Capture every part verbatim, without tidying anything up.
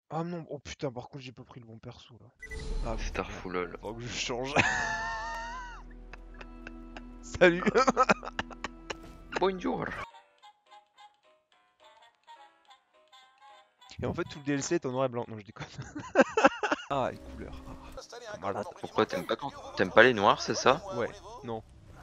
Ah non, oh putain, par contre j'ai pas pris le bon perso là. Ah oui, merde. Starful lol. Faut que je change. Salut. Bonjour. Et en fait tout le D L C est en noir et blanc. Non je déconne. Ah les couleurs. Ah, malade. Pourquoi t'aimes pas quand t'aimes pas les noirs, c'est ça? Ouais, non.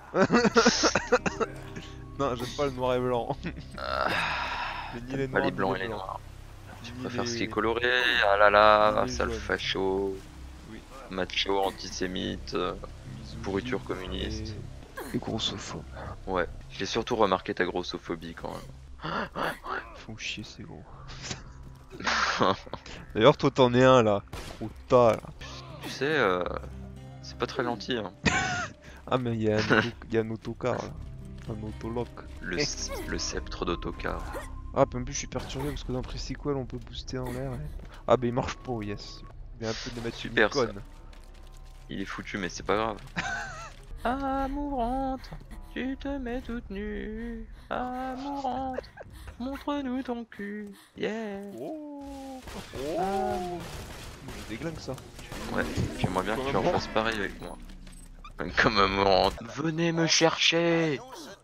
Non, j'aime pas le noir et blanc. Ah, Mais ni les pas noirs les ni blancs les et les blancs. noirs. Tu Ni préfères ce qui est les... coloré? Ah là ni là, les sale jaunes. facho, Oui. macho, antisémite, euh, Misogyne pourriture communiste. Et... et grossophobe. Ouais, j'ai surtout remarqué ta grossophobie quand même. Faut chier c'est gros. D'ailleurs toi t'en es un là. Gros tas là. Tu sais, euh, c'est pas très gentil. Hein. Ah mais il y, a un auto... y a un autocar là. Un autolock. Le, s- le sceptre d'autocar. Ah puis en plus je suis perturbé parce que dans Pre-Sequel on peut booster en l'air. Et... Ah bah il marche pas, yes. Il y a un peu de mettre Super, ça. icône. Il est foutu, mais c'est pas grave. Amourante, tu te mets toute nue. Amourante, montre-nous ton cul. Yeah. Oh, Ah. Je déglingue ça. Ouais, j'aimerais bien que Comme tu en amourante. fasses pareil avec moi. Comme amourante. Venez me chercher.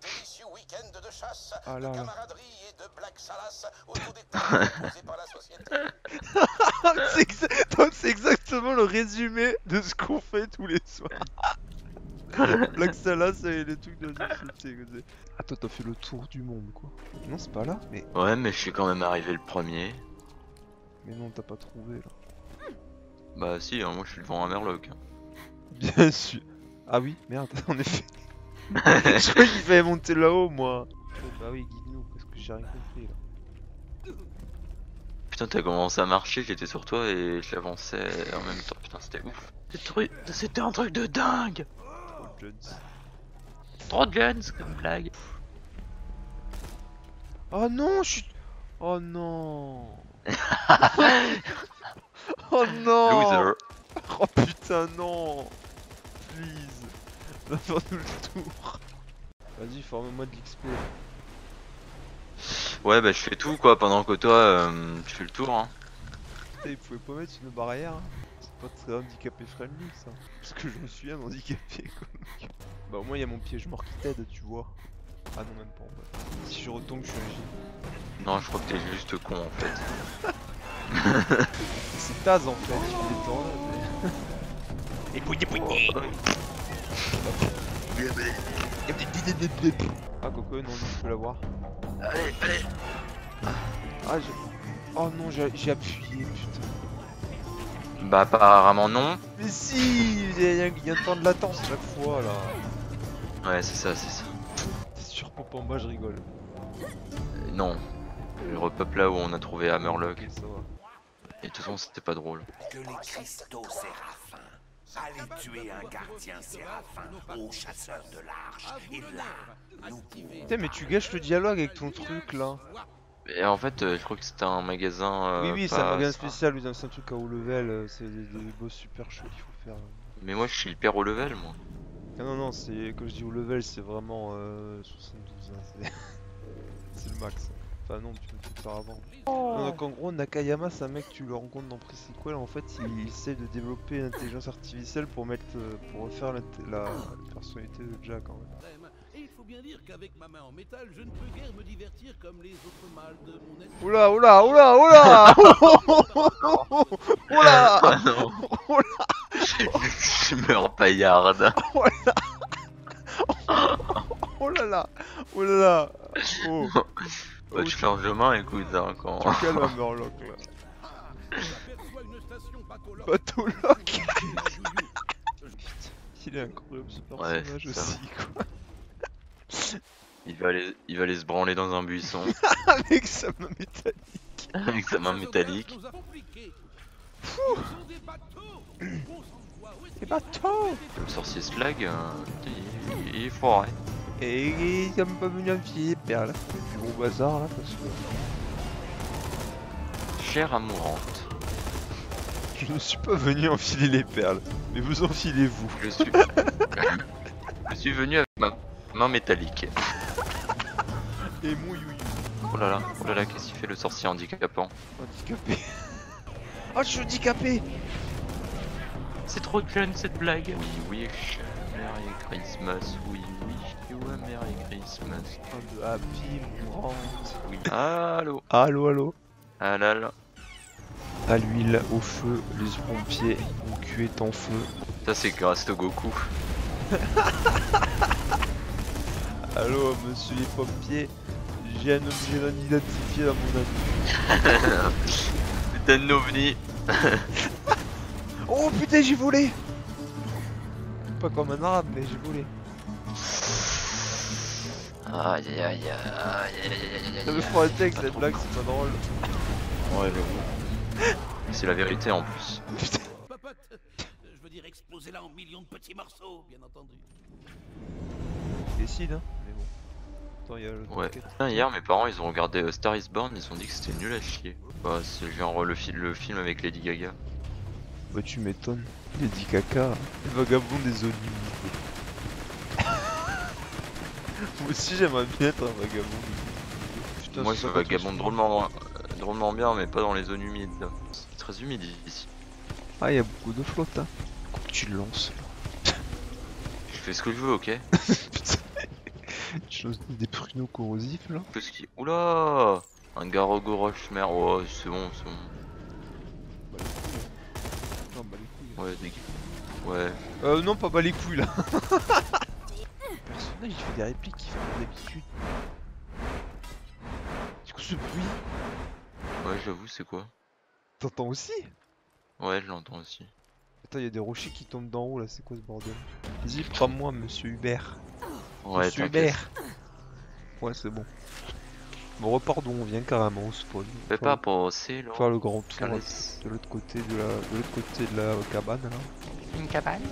Ah là là. C'est exa- donc, c'est exactement le résumé de ce qu'on fait tous les soirs. Black Salas et les trucs de société. Ah toi t'as fait le tour du monde quoi. Non c'est pas là, mais... Ouais, mais je suis quand même arrivé le premier. Mais non t'as pas trouvé là. Bah si, hein, moi je suis devant un Merloc. Bien sûr. Ah oui, merde, en effet. Je crois qu'il fallait monter là-haut moi. Bah oui, guide-nous parce que j'ai rien compris là. Putain, t'as commencé à marcher, j'étais sur toi et j'avançais en même temps. Putain, c'était ouf. C'était un truc de dingue. Trop de Jones. Trop de guns comme blague. Oh non, je suis... Oh non. Oh non. Loser. Oh putain non. Please. Va faire nous le tour. Vas-y, forme-moi de l'X P. Ouais, bah je fais tout quoi pendant que toi euh, tu fais le tour. Hein. Putain, il pouvait pas mettre une barrière. Hein. C'est pas très handicapé friendly ça. Parce que je me suis un handicapé quoi. Bah au moins il y a mon piège mort qui t'aide, tu vois. Ah non, même pas en fait. Si je retombe, je suis un G. Non, je crois que t'es juste con en fait. C'est Taz en fait, il fait des tornades. Et pouille, pouille. Ah Coco, non, je peux l'avoir. Allez, allez. Ah j'ai... Oh non, j'ai j'ai appuyé, putain. Bah apparemment non. Mais si, il y, a, il y a un temps de latence chaque fois là. Ouais, c'est ça, c'est ça. T'es sûr pop en bas, je rigole. Euh, non. Je repeuple là où on a trouvé Hammerlock. Ok, ça va. Et de toute façon, c'était pas drôle. Que les cristaux séraphins. Allez tuer un gardien séraphin au chasseur de l'arche. Et là, nous pouvons... Putain, mais tu gâches le dialogue avec ton truc là. Et en fait, euh, je crois que c'était un magasin. Euh, oui, oui, c'est pas- un magasin spécial, oui, c'est un truc à haut level, euh, c'est des, des boss super chauds qu'il faut faire. Mais moi, je suis hyper haut level, moi. Ah non, non, c'est quand je dis haut level, c'est vraiment euh, soixante-douze, hein, c'est c'est le max. Enfin, non, tu peux tout faire avant. Non, donc en gros, Nakayama, c'est un mec, tu le rencontres dans Pre-Sequel, en fait, il, il essaie de développer une intelligence artificielle pour mettre, euh, pour refaire la, la, la personnalité de Jack en fait. Et il faut bien dire qu'avec ma main en métal, je ne peux guère me divertir comme les autres mâles de mon esprit. Oula, oula, oula, oula. Oula. Ah non. Je meurs paillarde. Oh là là. Oh là là. Oh. Bah, tu changes de main, écoute, hein, quand. Tu calmes un Murloc là. J'aperçois une station pathologue. Patologue. Il est incroyable ce Ouais, personnage ça aussi quoi. Il va aller, il va aller se branler dans un buisson Avec sa main métallique. avec sa main métallique. Nous a compliqué. Ils ont des bateaux. On s'envoie où est-ce C'est qu'ils pas sont tôt. Le sorcier Slag, euh, il, il, il est foiré. Et il a pas venu enfiler perle. Du gros bazar là parce que Chère amourante, je ne suis pas venu enfiler les perles, mais vous enfilez-vous. je suis, je suis venu avec ma main métallique. Et mon youyou Oh là là, oh là là, qu'est-ce qu'il fait le sorcier handicapant? handicapé. Oh, je suis handicapé. C'est trop jeune cette blague. We wish Merry Christmas. We wish you a Merry Christmas. Un de happy mourante. Oui. Allô. Allô, allô. Ah là là. À l'huile, au feu, les pompiers, mon cul est en feu. Ça c'est grâce au Goku. Allô, monsieur les pompiers. J'ai un objet non identifié dans mon avion. Putain de ovni. Oh putain, j'ai volé. Pas comme un arabe, mais j'ai volé. Aïe aïe aïe aïe aïe. Ça me fera un texte, cette blague, c'est pas drôle. Ouais, j'avoue. C'est la vérité en plus. Papote. Je veux dire exploser là en millions de petits morceaux, bien entendu. Décide, hein. Mais bon. Attends, il y a le Ouais. t'inquiète. Putain, hier mes parents ils ont regardé euh, Star is Born, ils ont dit que c'était nul à chier. Bah c'est genre le, fi le film avec Lady Gaga. Bah tu m'étonnes. Lady Caca, le vagabond des zones humides. Moi aussi j'aimerais bien être un vagabond. Putain, Moi c'est je pas vagabonde trop- drôlement, euh, drôlement bien mais pas dans les zones humides. C'est très humide ici. Ah, il y a beaucoup de flotte, hein. Faut que tu le lances. Je fais ce que je veux, ok. Putain. Tu lances des pruneaux corrosifs là. Qu'est-ce qui... Oula, un Garogo Rochemer, oh c'est bon, c'est bon. Non, bah les couilles. Ouais, dégueu. Ouais. Euh, non, pas bah les couilles là. Le personnage il fait des répliques qu'il fait pas d'habitude. Du coup, ce bruit, Ouais, j'avoue, c'est quoi? t'entends aussi? Ouais, je l'entends aussi. Attends, il y a des rochers qui tombent d'en haut là, c'est quoi ce bordel? Vas-y, prends-moi, monsieur Hubert. Ouais, monsieur t'inquiète. Hubert. Ouais, c'est bon. On repart d'où on vient carrément au spawn. Fais Faire pas penser, le- là. faire le grand tour Calais. de l'autre côté de la de l'autre côté de la cabane là. Une cabane?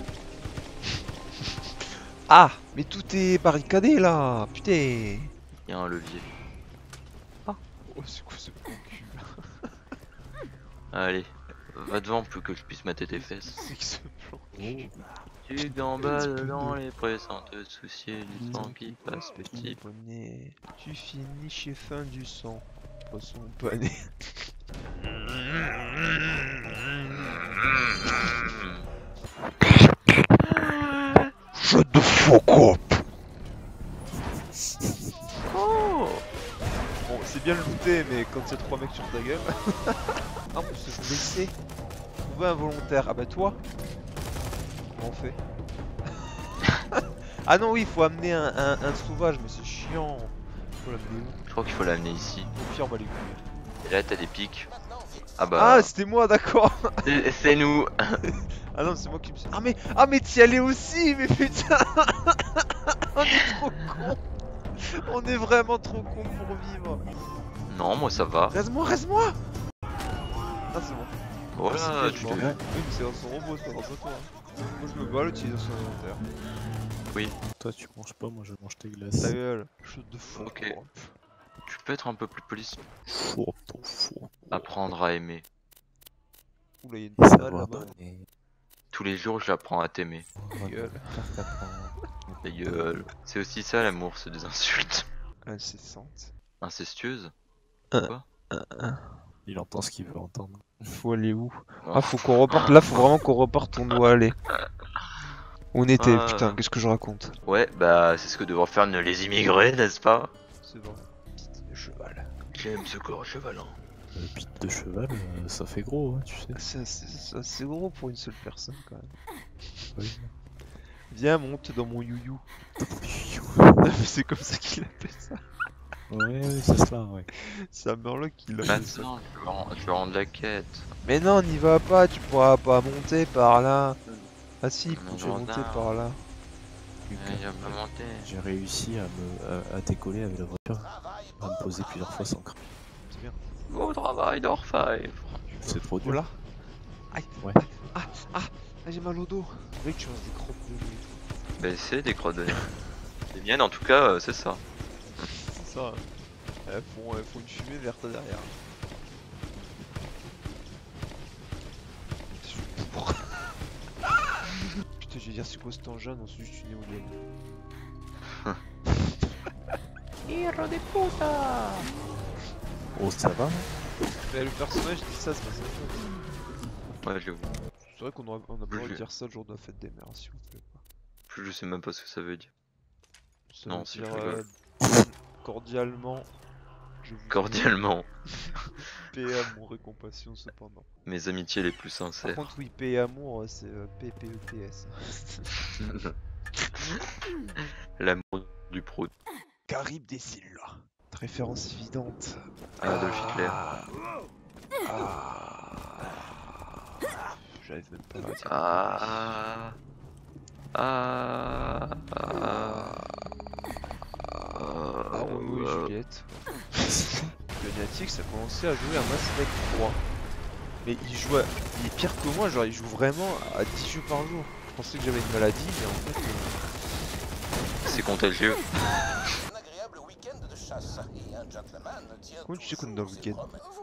Ah, mais tout est barricadé là, putain. Il y a un levier. Oh, c'est quoi ce bon cul là? Allez, va devant pour que je puisse mater tes fesses. C'est que ce plan. Tu gambades dans les prés sans te soucier du temps qui passe, Petit petit. poney, tu finis chez fin du sang. Poisson pané. Shut the fuck up. Oh. Bon, c'est bien le looter, mais quand c'est trois mecs sur ta gueule. Ah, on se blesser. Trouver un volontaire. Ah bah toi. Comment on fait? Ah non, oui, il faut amener un, un, un sauvage, mais c'est chiant. Faut l'amener où? Je crois qu'il faut l'amener ici. Au pire, on va les courir. Et là, t'as des pics. Ah bah. Ah, c'était moi, d'accord. c'est- c'est nous. Ah non, c'est moi qui me suis. Ah, mais, ah, mais t'y allais aussi, mais putain. On est trop con. On est vraiment trop con pour vivre. Non, moi ça va. Reste-moi, reste-moi. Ah, c'est bon. Voilà, Merci, tu je m'en te... vais. Oui, mais c'est dans son robot, c'est pas grâce à toi. Moi, je me bats, l'utilisation inventaire. Toi tu manges pas, moi je mange tes glaces. Ta gueule. Chute de fou. Ok. Tu peux être un peu plus poli. Four pour four. Apprendre à aimer. Oula, il y a une Et pétale savoir là-bas. donner. Tous les jours, j'apprends à t'aimer. Ta gueule. Faire t'apprendre. Ta gueule. C'est aussi ça l'amour, c'est des insultes. Incessante. Incestueuses. Il entend ce qu'il veut entendre. Faut aller où? Non. Ah, faut qu'on reparte. Là, faut vraiment qu'on reparte. On doit aller. On était, Ah. putain, qu'est-ce que je raconte? Ouais, bah c'est ce que devraient faire les immigrés, n'est-ce pas? C'est vrai. Piste de cheval. J'aime ce corps chevalant. Le pit de cheval, euh, ça fait gros, hein, tu sais. C'est assez- c'est assez gros pour une seule personne quand même. Oui. Viens, monte dans mon you-you. C'est comme ça qu'il appelle ça. Ouais, ouais, c'est cela, ouais. C'est un Murloc qui l'appelle ça. Maintenant, je vais rendre- je vais rendre la quête. Mais non, n'y va pas, tu pourras pas monter par là. Ah si, Non, tu peux non, monter non. par là. Il va pas monter. J'ai réussi à me à, à décoller avec la voiture, à me poser plusieurs fois sans cramer. C'est bien. Beau travail d'Orfive. C'est trop dur. Voilà. Aïe. Ouais. Ah, ah, ah, j'ai mal au dos. C'est vrai que tu lances des crottes de nez et tout. Bah c'est des crottes de nez. Les miennes en tout cas, euh, c'est ça. C'est ça. hein. Elles font, elles font une fumée verte derrière. Je suis pour. Putain, je vais dire c'est quoi cet engin? Non, c'est juste une éolienne. Oh, ça va? Mais le personnage dit ça, c'est pas ça. Ouais, j'avoue. C'est vrai qu'on aurait- on a pas le droit de Je- dire ça le jour de la fête des mères, s'il vous plaît. Je je sais même pas ce que ça veut dire. Ça Non, veut si, je dire rigole. euh, cordialement. Je vous Cordialement. paix, amour et compassion cependant. Mes amitiés les plus Par sincères. contre, oui, paix et amour, euh, c'est euh, P P E T S. L'amour du pro. Carib des Silla. Référence évidente. Adolf Hitler. Ah. J'arrive même pas à dire. Ah. Ah. Ah. Ah, Roméo et Juliette. Lunatic a commencé à jouer à Mass Effect trois. Mais il joue à... il est pire que moi, genre il joue vraiment à dix jeux par jour. Je pensais que j'avais une maladie, mais en fait... euh, C'est contagieux. Un agréable week-end de chasse et un gentleman tient Comment tu sais qu'on est dans le week-end?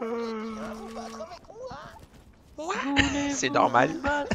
C'est normal.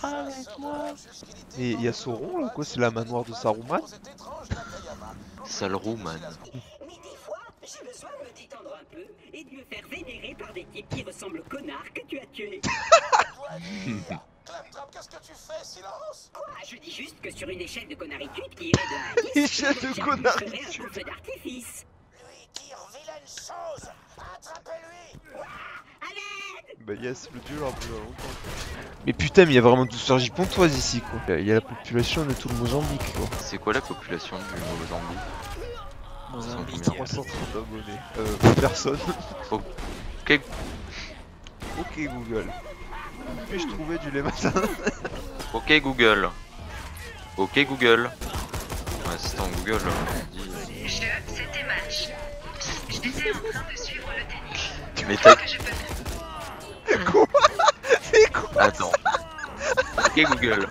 Et il y a Sauron là ou quoi? C'est la manoir de Saruman? Sale roux, man. Mais des fois, j'ai besoin de me détendre un peu et de me faire vénérer par des types qui ressemblent au connard que tu as tué. Claptrap, qu'est-ce que tu fais? Silence! Quoi? Je dis juste que sur une échelle de connaritude qui irait de un à dix, Échelle de j'appuierais connaritude. un coup feu d'artifice. Lui tire vilaine chose! Attrapez-lui! À l'aide! Bah yes, le dieu leur plus longtemps. Mais putain, mais il y a vraiment douze J pontoise ici quoi. Il y a la population de tout le Mozambique quoi. C'est quoi la population du Mozambique? Mozambique. Combien? trois cent trente abonnés. Euh, personne. Ok. Ok Google. Puis-je trouver du lait matin? Ok Google. Ok Google. Assistant Google, on dit. Je, c'était match. J'étais en train de suivre le tennis. Mais t'as. Que je peux... Quoi? C'est quoi? Attends. Ok Google.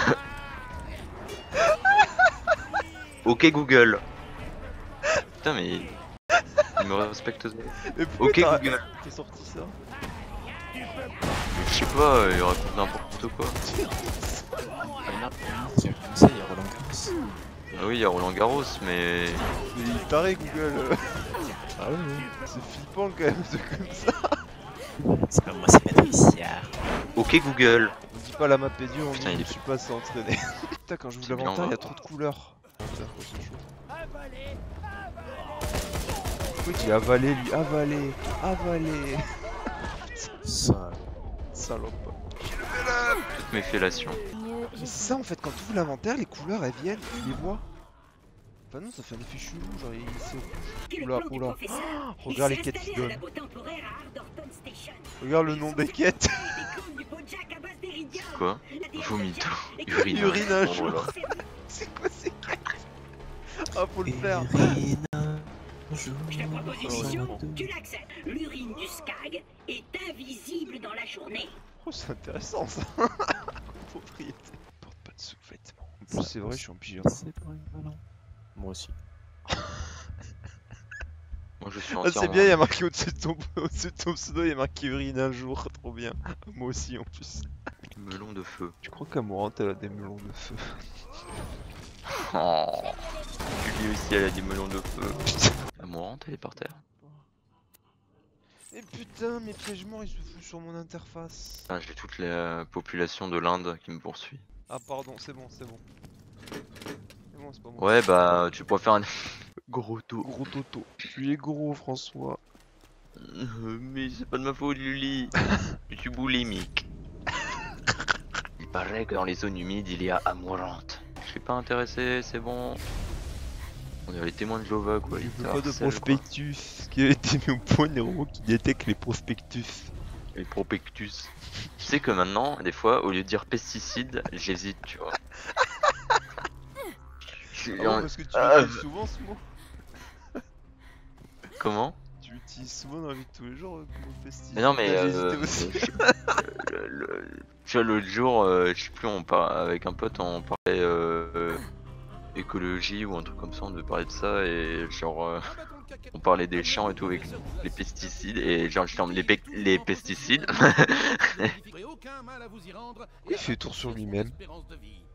Ok Google. Putain mais. Il me respecte. Mais pourquoi Ok t'as- Google. t'es sorti ça? Je sais pas, il raconte n'importe quoi. Comme ça, il y a Roland Garros. Ah oui, il y a Roland Garros, mais. Mais il est taré Google. Ah oui, oui. C'est flippant quand même, c'est comme ça. C'est pas moi, c'est Patricia. Ok Google. On dit pas la map est dure, on dit Putain, je il me est- suis pas assez entraîné. Putain, quand je C'est vous bien, l'inventaire, il y a va. trop de couleurs. Inventaire, quoi, c'est chaud. Pourquoi il dit avaler lui? Avaler, avaler. Ça. Salope. Toutes mes fellations. Mais c'est ça en fait, quand tu ouvres l'inventaire, les couleurs elles viennent, tu les vois. Enfin non, ça fait un effet chelou, genre il c'est... C'est le Oula, plan du oula. professeur. Il Regarde les s'est quêtes installé qu'il à donne. labo temporaire à Ardorton Station. Regarde le nom des quêtes. Des clones du Bojack à base d'Iridium. Quoi? La D N Vomito. et que- Urine. Urine un Bon, jour. voilà. C'est quoi ces quêtes? Ah faut le faire. Irina, jour, Je te propose une Oh, mission, non. tu l'acceptes. L'urine du Skag est invisible dans la journée. Oh c'est intéressant ça. Propriété. Porte pas de sous-vêtements. En plus c'est vrai, je suis en pyjama. C'est pas équivalent. Moi aussi. Moi je suis Ah c'est entièrement. bien, il y a marqué au-dessus de ton, au-dessus de ton pseudo, il y a marqué urine un jour, trop bien. Moi aussi en plus. Melon de feu. Tu crois qu'Amorante elle a des melons de feu? Oh. Julie aussi, elle a des melons de feu. Amorante, elle est par terre. Mais putain, mes pièges morts ils se foutent sur mon interface. Ah, j'ai toute la population de l'Inde qui me poursuit. Ah pardon, c'est bon, c'est bon. C'est bon, c'est pas moi. Ouais, bah, tu pourrais faire un. Gros taux. Gros Toto. Tu es gros François. Euh, Mais c'est pas de ma faute, Luli. Je suis boulimique. Il paraît que dans les zones humides, il y a Amorante. Je suis pas intéressé, c'est bon. On est les témoins de Jéhovah, quoi. Je ils veux te pas de harcèlent, quoi. prospectus. Ce qui a été mis au point des robots qui détectent les prospectus. Les propectus. Tu sais que maintenant, des fois, au lieu de dire pesticides, j'hésite, tu vois. Je- Ah bon, parce que tu Ah, utilises souvent ce mot. Comment? Tu l'utilises souvent dans la vie de tous les jours euh, comme pesticide. Mais non, mais. J'ai Euh, hésité aussi. le- le- tu vois, l'autre jour, euh, je sais plus, on par... avec un pote, on parlait euh, euh, écologie ou un truc comme ça, on devait parler de ça et genre. euh, on parlait des champs et tout avec les pesticides et genre, je les, pe- les pesticides. Aucun mal à vous y rendre. Il fait tour sur lui-même. Espérance de vie.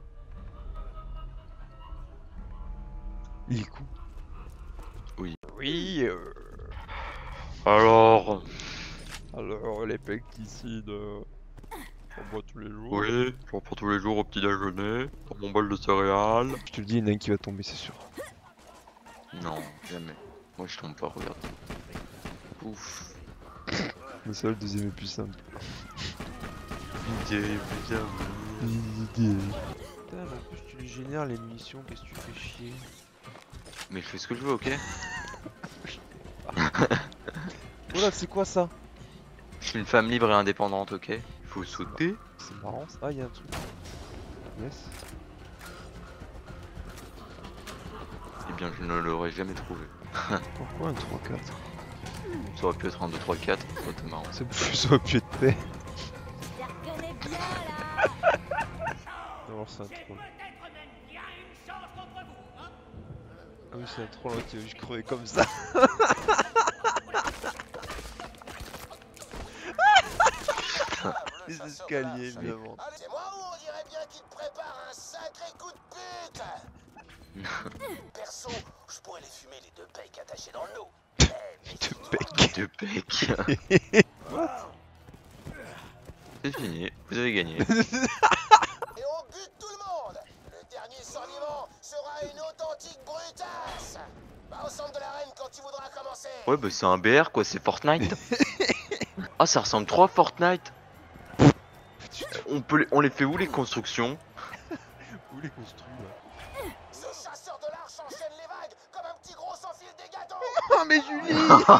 Il est con. Oui. Oui. euh, Alors. Alors les pesticides. euh, bois tous les jours. Oui, j'en prends tous les jours au petit déjeuner, dans mon bol de céréales. Je te le dis, il y en a un qui va tomber, c'est sûr. Non, jamais. Moi je tombe pas, regarde. Ouf. Mais ça, le deuxième est plus simple. Idée, putain. Idée. Putain, mais en plus, tu les génères les munitions, qu'est-ce que tu fais chier? Mais je fais ce que je veux, ok? Oh là, c'est quoi ça? Je suis une femme libre et indépendante, ok? Il faut sauter. C'est marrant ça. Ah, il y a un truc. Yes. Eh bien, je ne l'aurais jamais trouvé. Pourquoi un trois quatre? Ça aurait pu être un deux trois quatre, ça aurait été marrant. Ça aurait pu être fait. Alors, c'est un troll. Ah oui, c'est un troll qui va juste crever comme ça. Les escaliers, évidemment. C'est moi ou on dirait bien qu'il te prépare un sacré coup de pute. Perso, je pourrais les fumer les deux pecs attachés dans le dos. Deux pecs. Deux pecs. C'est fini, vous avez gagné. Et on bute tout le monde. Le dernier survivant sera une authentique brutasse. Va au centre de l'arène quand tu voudras commencer. Ouais, bah c'est un B R quoi, c'est Fortnite. Ah, ça ressemble trop à Fortnite. On, peut les... on les fait où les constructions? Où les construits là? Ce chasseur de l'arche enchaîne les vagues comme un petit gros sans fil des gâteaux. Oh mais Julie!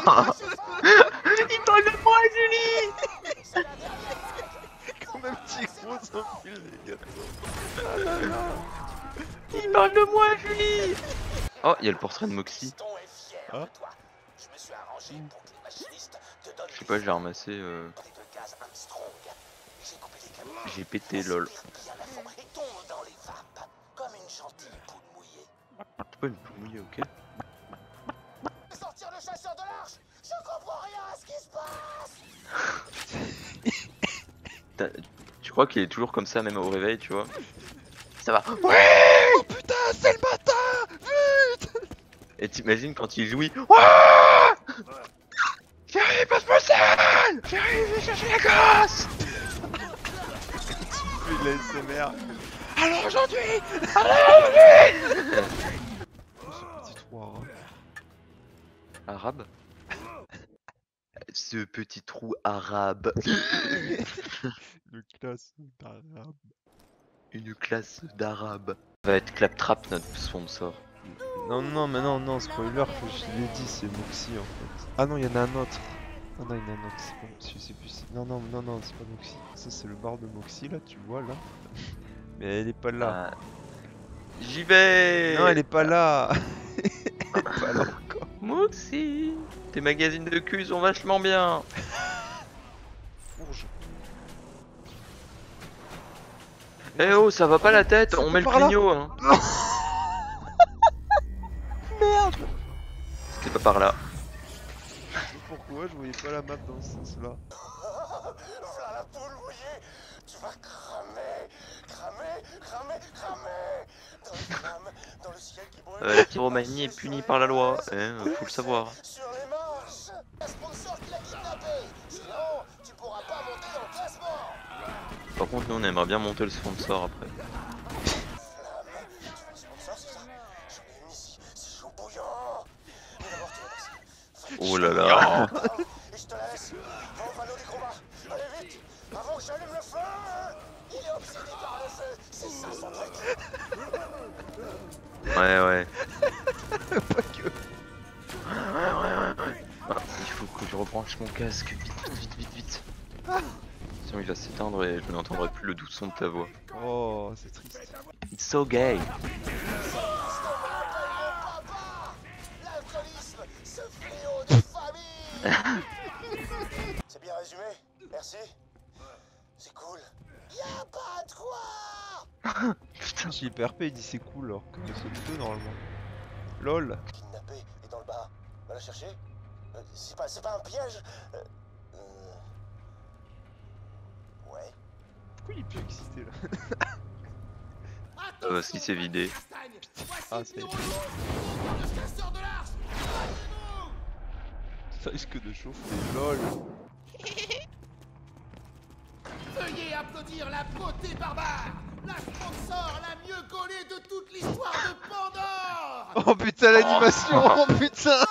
Il parle de moi, Julie! C'est la dernière vague. Comme un petit gros sans fil les gars. Il parle de moi, Julie! Oh, il y a le portrait de Moxie. Piston est fier Ah. de toi. Je me suis arrangé pour que les machinistes te donnent Je sais pas, j'ai ramassé. Euh... des de gaz Armstrong. J'ai coupé les camions. J'ai pété, lol. Respire bien à fond et tombe dans les vapes comme une gentille poule mouillée. C'est pas une poule mouillée, ok? Sortir le chasseur de l'arche. Je comprends rien à ce qui se passe. T'as- Tu crois qu'il est toujours comme ça, même au réveil, tu vois? Ça va. Oh putain, c'est le bâtard! Vite! Et t'imagines quand il jouit. Ouah! J'arrive, passe-moi ça! J'arrive, je vais chercher la gosse! Tu fais de la S M R. Alors aujourd'hui! Alors aujourd'hui! Ce petit trou arabe. Arabe? Ce petit trou arabe. Le classe d'arabe. Une classe d'arabe. Ça va être Claptrap notre sponsor. Non, non, mais non, non, spoiler, que je l'ai dit, c'est Moxie en fait. Ah non, il y en a un autre. Ah non, il y en a un autre, c'est pas Moxie, je sais plus. si- Non, non, non, non, c'est pas Moxie. Ça, c'est le bar de Moxie là, tu vois là. Mais elle est pas là. Ah. J'y vais! Non, elle est pas là. Elle est pas là encore. Moxie! Tes magazines de cul sont vachement bien! Fourge. Eh oh, ça va pas la tête, Ça on peut met le par là. clignot hein! Merde! C'était pas par là. Je sais pourquoi, je voyais pas la map dans ce sens là. Voilà la poule mouillée. Tu vas cramer, cramer, cramer, cramer. Dans les flammes, dans le ciel qui brûle. Euh, la pyromanie est punie par la loi, hein, faut le savoir. Sur les marches. Un sponsor qui l'a kidnappé. Sinon, tu pourras pas monter dans le classement. Par contre, nous on aimerait bien monter le sponsor après. Flamme. Tu veux le sponsor, c'est ça? J'en ai une ici. C'est chaud bouillant. Mais d'abord, tu vas passer. Oh là là! Et je te la laisse. Va au panneau des combats. Allez vite. Avant que j'allume le feu. Il est obsédé par le feu. C'est ça son truc. Ouais, ouais. Pas que. Ah, il faut que je rebranche mon casque, vite, vite, vite, vite. Sinon il va s'éteindre et je n'entendrai plus le doux son de ta voix. Oh, c'est triste. It's so gay! L'alcoolisme, ce fléau de famille. C'est bien résumé. Merci. C'est cool. Y'a pas de quoi. Putain, J'ai hyper P, il dit c'est cool alors que c'est le deux normalement. LOL. Kidnappé et dans le bas. Va la chercher. Euh, c'est pas, c'est pas un piège. Euh, euh, Ouais. Pourquoi il est plus excité là? euh, parce qu'il s'est vidé. Ah, c'est. Ça risque de chauffer. LOL. Veuillez et applaudir la beauté barbare, la sponsor la mieux gaulée de toute l'histoire de Pandore. Oh putain, l'animation. Oh putain.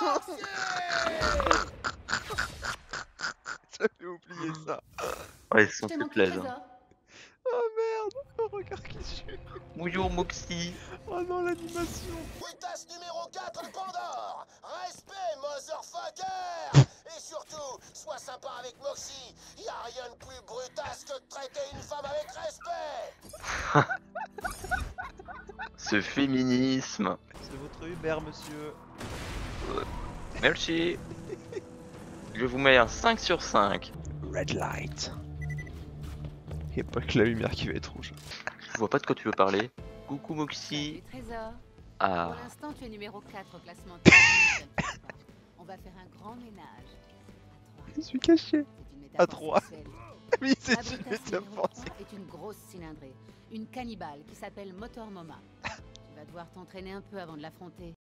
J'avais oublié ça. Ouais, ils sont plus plaisent. Oh merde. Oh, regarde qui je suis. Bonjour Moxie. Oh non, l'animation. Brutas numéro quatre de Pandore. Respect, motherfucker. Et surtout, sois sympa avec Moxie. Y a rien de plus brutas que de traiter une femme avec respect. Ce féminisme. C'est votre Uber, monsieur. Merci. Je vous mets un cinq sur cinq. Red light. Y'a pas que la lumière qui va être rouge. Je vois pas de quoi tu veux parler. Coucou Moxie. Trésor. Ah. Pour l'instant, tu es numéro quatre au classement. On va faire un grand ménage. Je suis caché. À trois. Oui, c'est une une métaphore. est une grosse cylindrée, une cannibale qui s'appelle Motor Moma. Tu vas devoir t'entraîner un peu avant de l'affronter.